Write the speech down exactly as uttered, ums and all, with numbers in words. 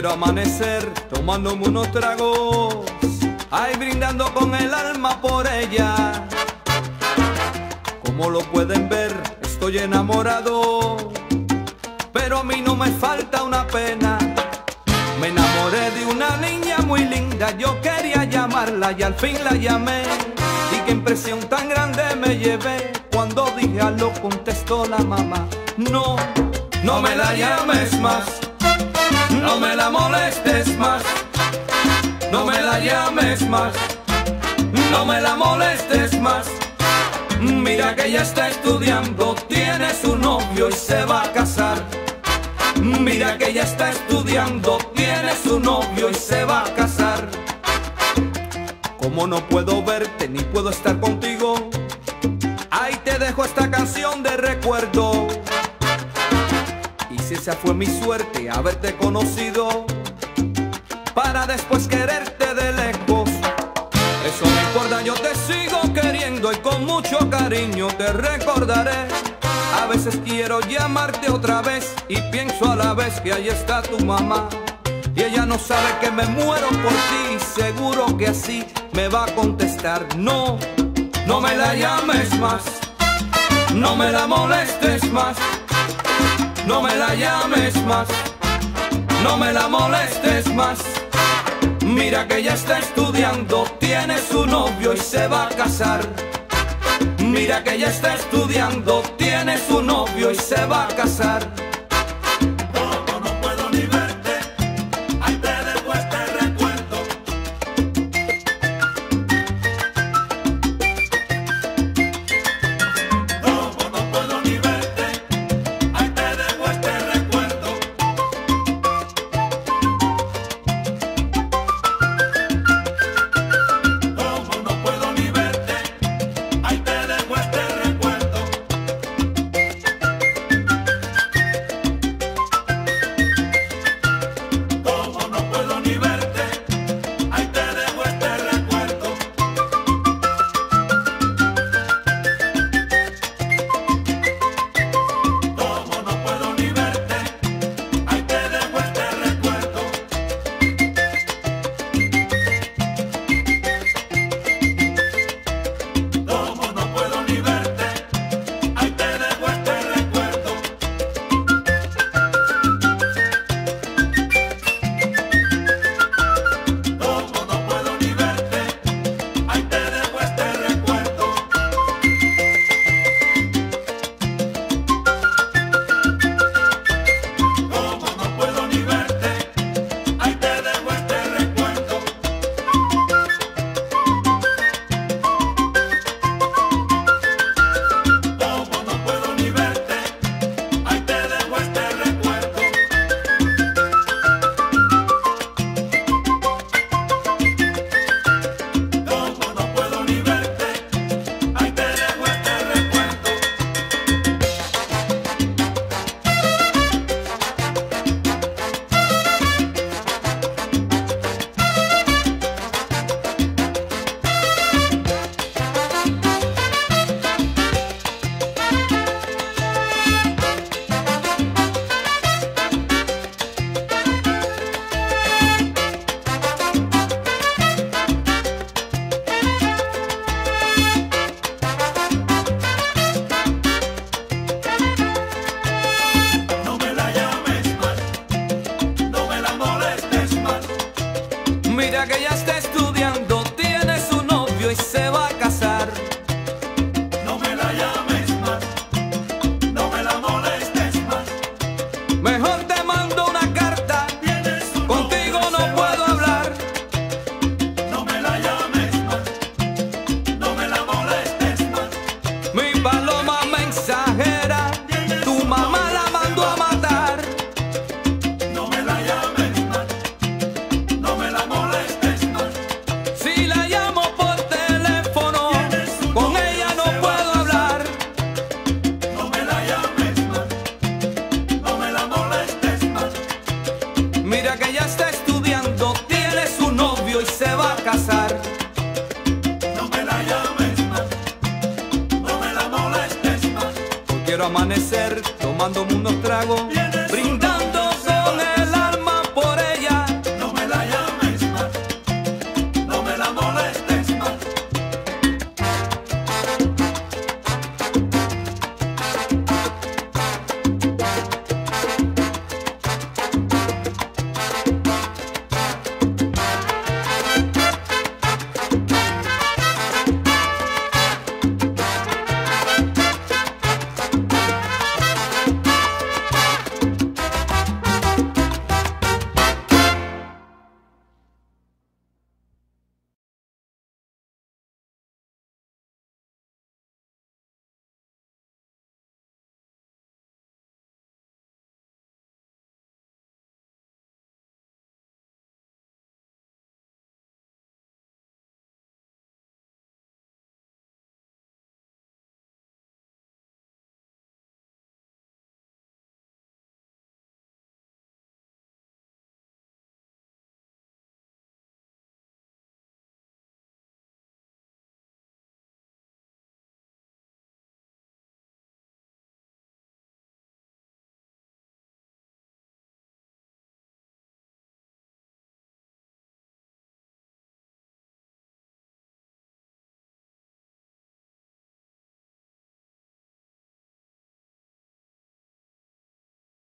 quiero amanecer tomándome unos tragos, ay, brindando con el alma por ella. Como lo pueden ver, estoy enamorado, pero a mí no me falta una pena. Me enamoré de una niña muy linda, yo quería llamarla y al fin la llamé. Y qué impresión tan grande me llevé, cuando dije aló contestó la mamá. No, no me la llames más, no me la molestes más, no me la llames más, no me la molestes más. Mira que ella está estudiando, tiene su novio y se va a casar. Mira que ella está estudiando, tiene su novio y se va a casar. Como no puedo verte ni puedo estar contigo, ahí te dejo esta canción de recuerdo. Y si esa fue mi suerte, haberte conocido, para después quererte de lejos, eso no importa, yo te sigo queriendo y con mucho cariño te recordaré. A veces quiero llamarte otra vez y pienso a la vez que ahí está tu mamá. Y ella no sabe que me muero por ti, seguro que así me va a contestar. No, no me la llames más, no me la molestes más, no me la llames más, no me la molestes más. Mira que ella está estudiando, tiene su novio y se va a casar. Mira que ella está estudiando, tiene su novio y se va a casar. Como no puedo ni verte, ahí te dejo este recuerdo. Como no puedo ni verte, ahí te dejo este recuerdo. Como no puedo ni verte, ahí te dejo este recuerdo. Como no puedo ni verte, ahí te dejo este recuerdo. Como no puedo ni verte, ahí te dejo este recuerdo. Como no puedo ni verte, ahí te dejo este recuerdo. Como no puedo ni verte, ahí te dejo este recuerdo. Como no puedo ni verte, ahí te dejo este recuerdo. Como no puedo ni verte, ahí te dejo este recuerdo. Como no puedo ni verte, ahí te dejo este recuerdo. No me la llames más, no me la molestes más. Mira que ella está estudiando, tiene su novio y se va a casar. No me la llames más, no me la molestes más. Mejor te mando una carta, Tienes un contigo novio y no se va puedo a hablar. casar. No me la llames más, no me la molestes más. Mi paloma mensajera, tu mamá la mandó a matar. No me la llames más, no me la molestes más. Si la llamo por teléfono, con ella no puedo hablar. No me la llames más, no me la molestes más. Mira que ella está estudiando, tiene su novio y se va a casar. No me la llames más, no me la molestes más. Hoy quiero amanecer tomándome unos tragos, Tienes